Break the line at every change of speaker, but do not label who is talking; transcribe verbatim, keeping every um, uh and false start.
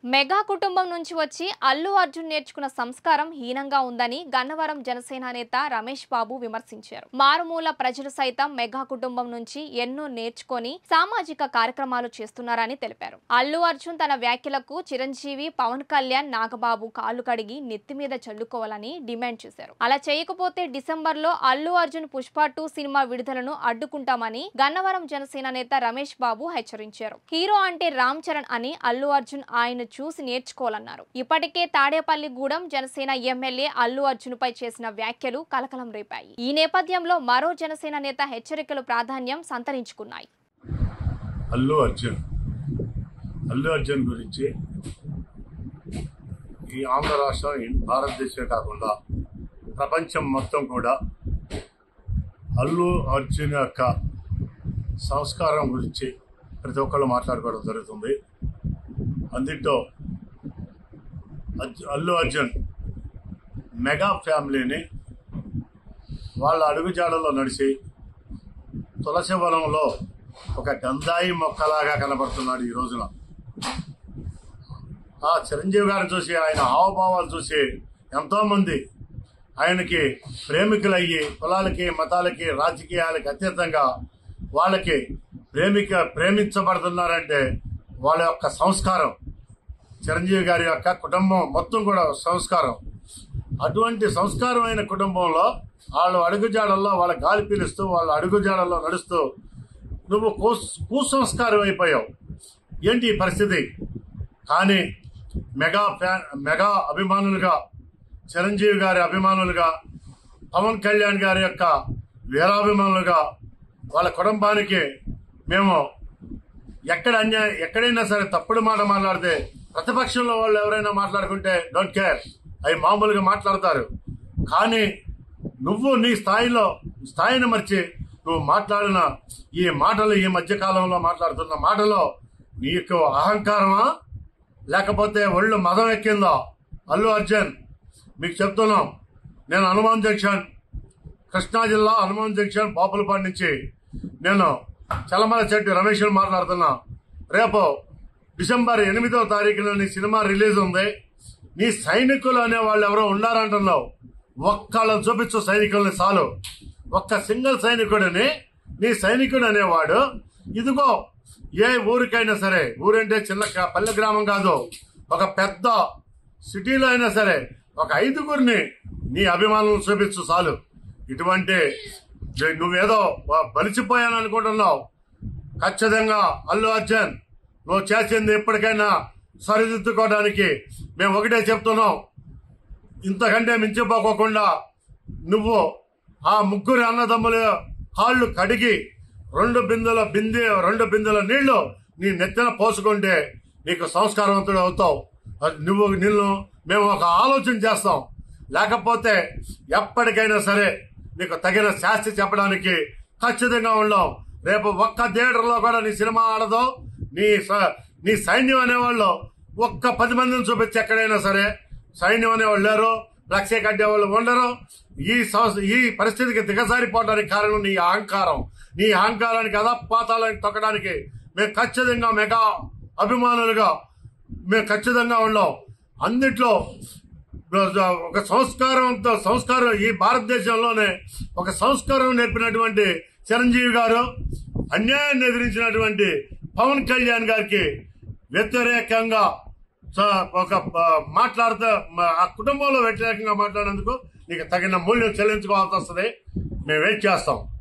Mega కుటుంబం నుంచి వచ్చి అల్లు అర్జున్ నేర్చుకున్న సంస్కారం హీనంగా ఉందని గన్నవరం జనసేన నేత రమేష్ బాబు విమర్శించారు. మారుమూల ప్రజలు సైతం మెగా కుటుంబం నుంచి ఎన్నో నేర్చుకొని సామాజిక కార్యక్రమాలు చేస్తున్నారని తెలిపారు. అల్లు అర్జున్ తన వ్యాఖ్యలకు చిరంజీవి, పవన్ కళ్యాణ్, నాగబాబు కాళ్లు కడిగి నెత్తి మీద చల్లుకోవాలని డిమాండ్ చేశారు. అలా చేయకపోతే డిసెంబర్ లో అల్లు అర్జున్ పుష్ప టూ సినిమా విడుదలను అడ్డుకుంటామని గన్నవరం జనసేన నేత రమేష్ బాబు హెచ్చరించారు. హీరో అంటే రామ్ చరణ్ అని అల్లు అర్జున్ ఆయన చూసి నేర్చుకోవాలన్నారు. ఇప్పటికే తాడేపల్లిగూడెం జనసేన ఎమ్మెల్యే అల్లు అర్జున్ పై చేసిన వ్యాఖ్యలు కలకలం రేపాయి. ఈ నేపథ్యంలో మరో జనసేన నేత హెచ్చరికలు ప్రాధాన్యం సంతరించుకున్నాయి.
అల్లు అర్జున్ అల్లు అర్జున్ గురించి ఈ ఆంధ్ర రాష్ట్రం, భారతదేశమే కాకుండా ప్రపంచం మొత్తం కూడా అల్లు అర్జున్ యొక్క సంస్కారం గురించి ప్రతి ఒక్కళ్ళు మాట్లాడుకోవడం జరుగుతుంది. అందులో అల్లు అర్జున్ మెగా ఫ్యామిలీని వాళ్ళ అడుగుజాడల్లో నడిచి తులసివనంలో ఒక గంధాయి మొక్కలాగా కనబడుతున్నాడు. ఈ రోజున ఆ చిరంజీవి గారిని చూసి, ఆయన హావభావాలు చూసి ఎంతోమంది ఆయనకి ప్రేమికులయ్యి కులాలకి, మతాలకి, రాజకీయాలకి అతీతంగా వాళ్ళకి ప్రేమిక ప్రేమించబడుతున్నారంటే వాళ్ళ యొక్క సంస్కారం, చిరంజీవి గారి యొక్క కుటుంబం మొత్తం కూడా సంస్కారం. అటువంటి సంస్కారమైన కుటుంబంలో వాళ్ళు అడుగుజాడల్లో వాళ్ళ గాలి పీలుస్తూ వాళ్ళ అడుగుజాడల్లో నడుస్తూ నువ్వు కుసంస్కారం అయిపోయావు. ఏంటి ఈ పరిస్థితి? కానీ మెగా ఫ్యాన్ మెగా అభిమానులుగా, చిరంజీవి గారి అభిమానులుగా, పవన్ కళ్యాణ్ గారి యొక్క వీరాభిమానులుగా వాళ్ళ కుటుంబానికి మేము ఎక్కడ అన్యాయం ఎక్కడైనా సరే తప్పుడు మాట మాట్లాడితే ప్రతిపక్షంలో వాళ్ళు ఎవరైనా మాట్లాడుకుంటే డోంట్ కేర్, అవి మామూలుగా మాట్లాడతారు. కానీ నువ్వు నీ స్థాయిలో స్థాయిని మర్చి నువ్వు మాట్లాడిన ఈ మాటలు, ఈ మధ్యకాలంలో మాట్లాడుతున్న మాటలో నీకు అహంకారమా లేకపోతే ఒళ్ళు మదం ఎక్కిందా? అల్లు అర్జున్ మీకు చెప్తున్నాం, నేను హనుమాన్ జంక్షన్, కృష్ణా జిల్లా హనుమాన్ జంక్షన్ బాపులపాడు నుంచి నేను చలమల చెట్టు రమేష్ మాట్లాడుతున్నా. రేపు డిసెంబర్ ఎనిమిదో తారీఖున నీ సినిమా రిలీజ్ ఉంది. నీ సైనికులు అనే వాళ్ళు ఎవరో ఉండారంటున్నావు. ఒక్కళ్ళని చూపించు సైనికుల్ని చాలు. ఒక్క సింగిల్ సైనికుడిని, నీ సైనికుడు అనేవాడు ఇదిగో ఏ ఊరికైనా సరే, ఊరంటే చిన్న పల్లె గ్రామం కాదు, ఒక పెద్ద సిటీలో అయినా సరే ఒక ఐదుగురిని నీ అభిమానులను చూపించు చాలు. ఇటువంటి నువ్వేదో బలిచిపోయాను అనుకుంటున్నావు. ఖచ్చితంగా అల్లు అర్జున్ నువ్వు చేసింది ఎప్పటికైనా సరిదిద్దుకోవడానికి మేము ఒకటే చెప్తున్నాం. ఇంతకంటే మించిపోకోకుండా నువ్వు ఆ ముగ్గురు అన్నదమ్ముల కాళ్ళు కడిగి రెండు బిందెల బిందె రెండు బిందెల నీళ్లు నీ నెత్తిన పోసుకుంటే నీకు సంస్కారవంతుడు అవుతావు. నువ్వు నిన్ను మేము ఒక ఆలోచన చేస్తాం. లేకపోతే ఎప్పటికైనా సరే నీకు తగిన శాస్తి చెప్పడానికి ఖచ్చితంగా ఉండం. రేపు ఒక్క థియేటర్లో కూడా నీ సినిమా ఆడదు. నీ నీ సైన్యం అనేవాళ్ళు ఒక్క పది మందిని చూపించి ఎక్కడైనా సరే సైన్యం అనేవాళ్ళు లేరు, ఫ్లెక్సీ కట్టేవాళ్ళు ఉండరు. ఈ ఈ పరిస్థితికి దిగజారిపోవడానికి కారణం నీ అహంకారం. నీ అహంకారానికి అధపాతాలని తొక్కడానికి మేము ఖచ్చితంగా మెగా అభిమానులుగా మేము ఖచ్చితంగా ఉండం. అందుట్లో ఒక సంస్కారంతో సంస్కారం ఈ భారతదేశంలోనే ఒక సంస్కారం నేర్పినటువంటి చిరంజీవి గారు అన్యాయాన్ని ఎదిరించినటువంటి పవన్ కళ్యాణ్ గారికి వ్యతిరేకంగా ఒక మాట్లాడుతూ ఆ కుటుంబంలో వ్యతిరేకంగా మాట్లాడేందుకు నీకు తగిన మూల్యం చెల్లించుకోవాల్సి వస్తుంది. మేము వెయిట్ చేస్తాం.